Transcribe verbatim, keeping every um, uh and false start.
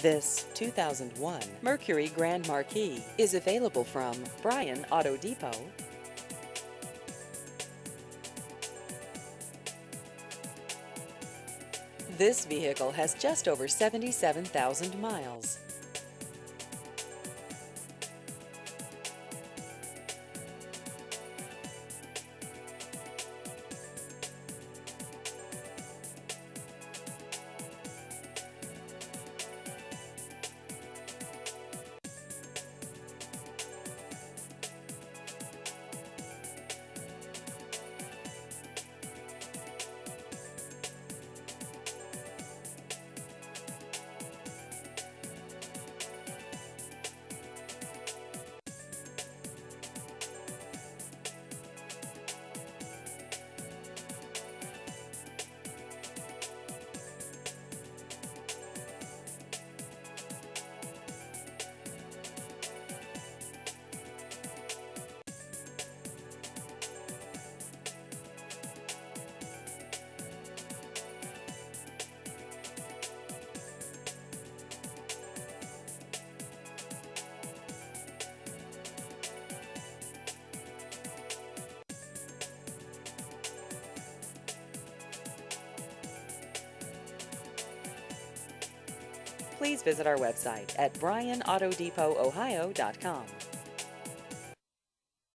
This two thousand one Mercury Grand Marquis is available from Bryan Auto Depot. This vehicle has just over seventy-seven thousand miles. Please visit our website at bryan auto depot ohio dot com.